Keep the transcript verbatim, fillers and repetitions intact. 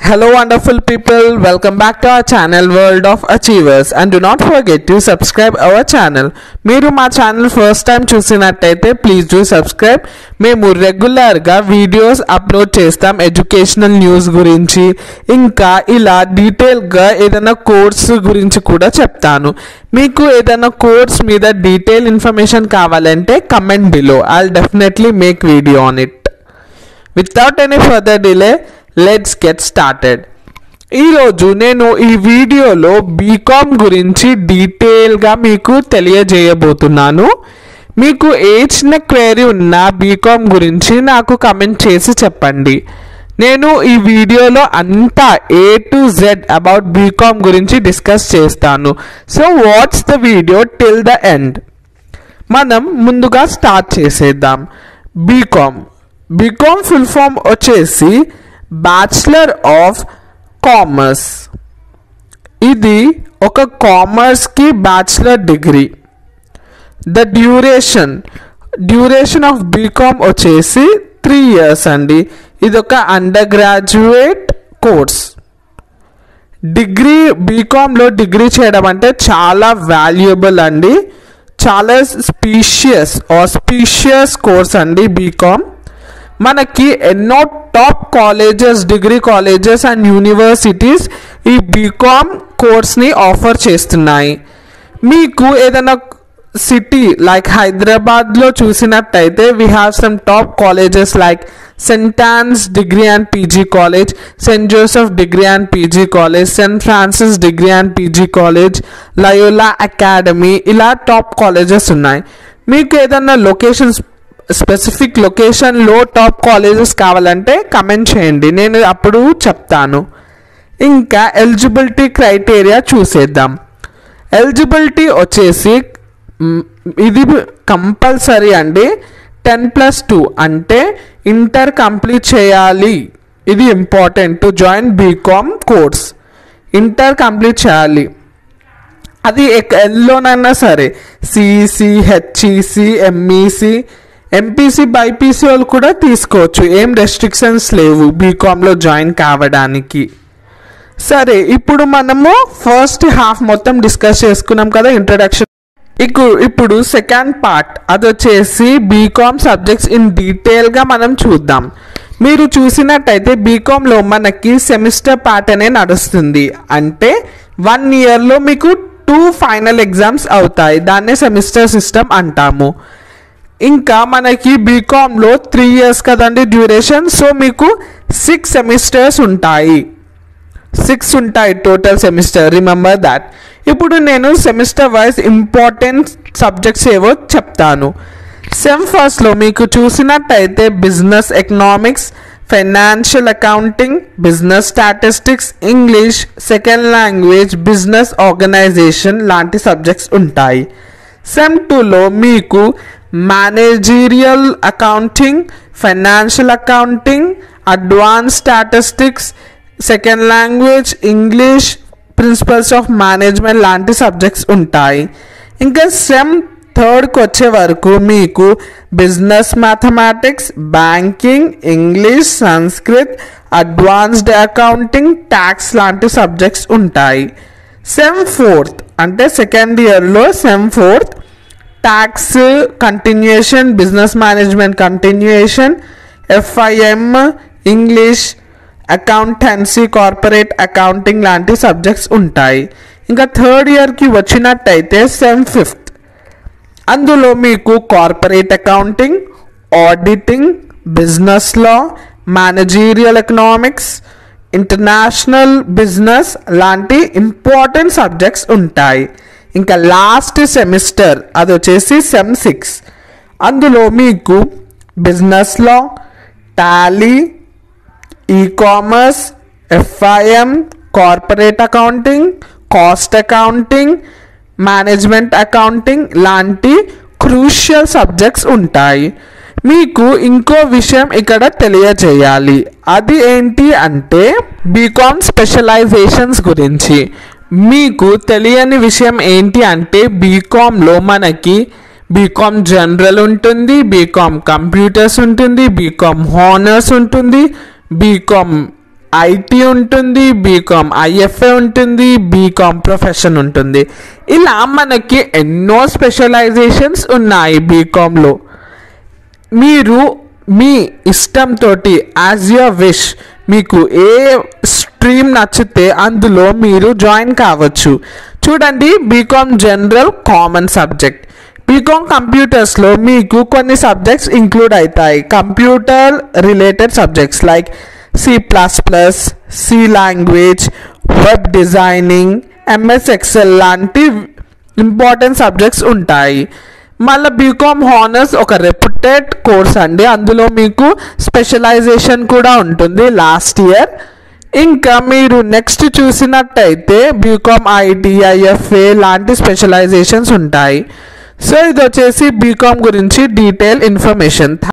Hello wonderful people, welcome back to our channel World of Achievers and do not forget to subscribe our channel. మీరు మా channel first time చూసినట్టయితే please do subscribe. మేము రెగ్యులర్గా videos upload చేస్తాం educational news గురించి, ఇంకా ఇలా డీటెయిల్గా ఏదైనా కోర్స్ గురించి కూడా చెప్తాను. మీకు ఏదైనా కోర్స్ మీద డీటెయిల్ ఇన్ఫర్మేషన్ కావాలంటే comment below, I'll definitely make video on it. Without any further delay let's get started. ఈరోజు నేను ఈ వీడియోలో బీకామ్ గురించి డీటెయిల్గా మీకు తెలియజేయబోతున్నాను. మీకు ఏ చిన్న క్వెరీ ఉన్నా బీకామ్ గురించి నాకు కమెంట్ చేసి చెప్పండి. నేను ఈ వీడియోలో అంతా A to Z about BCom గురించి డిస్కస్ చేస్తాను. So what's the video till the end. మనం ముందుగా స్టార్ట్ చేసేద్దాం. బీకామ్ బీకామ్ ఫుల్ ఫామ్ వచ్చేసి బ్యాచిలర్ ఆఫ్ కామర్స్. ఇది ఒక కామర్స్కి bachelor degree. The duration duration of BCom వచ్చేసి త్రీ ఇయర్స్ అండి. ఇది ఒక అండర్ గ్రాడ్యుయేట్ కోర్స్. డిగ్రీ బీకామ్లో డిగ్రీ చేయడం అంటే చాలా వాల్యుయబుల్ అండి, చాలా స్పీషియస్ ఆస్పీషియస్ కోర్స్ అండి బీకామ్. మనకి ఎన్నో top colleges, degree colleges and universities ఈ బీకామ్ కోర్స్ని ఆఫర్ చేస్తున్నాయి. మీకు ఏదైనా సిటీ లైక్ హైదరాబాద్లో చూసినట్టయితే we have some top colleges like saint Ann's degree and PG college, saint Joseph degree and PG college, saint Francis degree and PG college, Loyola academy, ఇలా top colleges ఉన్నాయి. మీకు ఏదైనా locations specific లొకేషన్లో top colleges కావాలంటే comment చేయండి, నేను అప్పుడు చెప్తాను. ఇంకా ఎలిజిబిలిటీ క్రైటీరియా చూసేద్దాం. ఎలిజిబిలిటీ వచ్చేసి ఇది కంపల్సరీ అండి. టెన్ ప్లస్ టూ అంటే ఇంటర్ కంప్లీట్ చేయాలి. ఇది important to join BCom course. Inter complete చేయాలి. అది ఎల్లోనైనా సరే, CEC, HEC, MEC, MPC, BiPC వాళ్ళు కూడా తీసుకోవచ్చు. ఏం రెస్ట్రిక్షన్స్ లేవు బీకామ్లో జాయిన్ కావడానికి. సరే, ఇప్పుడు మనము ఫస్ట్ హాఫ్ మొత్తం డిస్కస్ చేసుకున్నాం కదా, ఇంట్రడక్షన్. ఇప్పుడు ఇప్పుడు సెకండ్ పార్ట్, అది వచ్చేసి బీకామ్ సబ్జెక్ట్స్ ఇన్ డీటెయిల్గా మనం చూద్దాం. మీరు చూసినట్టయితే బీకామ్లో మనకి సెమిస్టర్ ప్యాటర్నే నడుస్తుంది. అంటే వన్ ఇయర్లో మీకు టూ ఫైనల్ ఎగ్జామ్స్ అవుతాయి, దాన్నే సెమిస్టర్ సిస్టమ్ అంటాము. ఇంకా మనకి బీకామ్లో త్రీ ఇయర్స్ కదండి డ్యూరేషన్, సో మీకు సిక్స్ సెమిస్టర్స్ ఉంటాయి. సిక్స్ ఉంటాయి టోటల్ సెమిస్టర్, రిమెంబర్ దాట్. ఇప్పుడు నేను సెమిస్టర్ వైజ్ ఇంపార్టెంట్ సబ్జెక్ట్స్ ఏవో చెప్తాను. సెమ్ ఫస్ట్లో మీకు చూసినట్టయితే business economics, financial accounting, business statistics, English, second language, business organisation లాంటి సబ్జెక్ట్స్ ఉంటాయి. సెమ్ టూలో మీకు managerial accounting, financial accounting, advance statistics, second language, English, principles of management లాంటి సబ్జెక్ట్స్ ఉంటాయి. ఇంకా సెమ్ థర్డ్కి వచ్చే వరకు మీకు business mathematics, banking, English, Sanskrit, advanced accounting, tax లాంటి సబ్జెక్ట్స్ ఉంటాయి. సెమ్ ఫోర్త్ అంటే సెకండ్ ఇయర్లో sem fourth tax continuation, business management continuation, FIM, English, accountancy, corporate accounting లాంటి సబ్జెక్ట్స్ ఉంటాయి. ఇంకా థర్డ్ ఇయర్కి వచ్చినట్టయితే సెమ్ ఫిఫ్త్, అందులో మీకు corporate accounting, auditing, business law, managerial economics, international business లాంటి ఇంపార్టెంట్ సబ్జెక్ట్స్ ఉంటాయి. ఇంకా లాస్ట్ సెమిస్టర్ అది వచ్చేసి సెమ్ సిక్స్, అందులో మీకు business law, Tally, e commerce, FIM, corporate accounting, cost accounting, management accounting లాంటి క్రూషియల్ సబ్జెక్ట్స్ ఉంటాయి. మీకు ఇంకో విషయం ఇక్కడ తెలియజేయాలి. అది ఏంటి అంటే బీకామ్ స్పెషలైజేషన్స్ గురించి. మీకు తెలియని విషయం ఏంటి అంటే బీకామ్లో మనకి బీకామ్ జనరల్ ఉంటుంది, బీకామ్ కంప్యూటర్స్ ఉంటుంది, బీకామ్ హానర్స్ ఉంటుంది, బీకామ్ ఐటీ ఉంటుంది, బీకామ్ ఐఎఫ్ఏ ఉంటుంది, బీకామ్ ప్రొఫెషన్ ఉంటుంది. ఇలా మనకి ఎన్నో స్పెషలైజేషన్స్ ఉన్నాయి బీకామ్లో. మీరు మీ ఇష్టంతో యాజ్ యువర్ విష్ మీకు ఏ స్ట్రీమ్ నచ్చితే అందులో మీరు జాయిన్ కావచ్చు. చూడండి, BCom general common subject. BCom కంప్యూటర్స్లో మీకు కొన్ని సబ్జెక్ట్స్ ఇంక్లూడ్ అవుతాయి. Computer related subjects like C plus plus, C language, web designing, MS Excel లాంటి ఇంపార్టెంట్ సబ్జెక్ట్స్ ఉంటాయి. మళ్ళీ బీకామ్ హానర్స్ ఒక రెప్యూటెడ్ కోర్స్ అండి. అందులో మీకు స్పెషలైజేషన్ కూడా ఉంటుంది లాస్ట్ ఇయర్. ఇంకా మీరు నెక్స్ట్ చూసినట్టయితే బీకామ్ ఐటీ, ఐఎఫ్ఏ లాంటి స్పెషలైజేషన్స్ ఉంటాయి. సో ఇది వచ్చేసి బీకామ్ గురించి డీటెయిల్ ఇన్ఫర్మేషన్.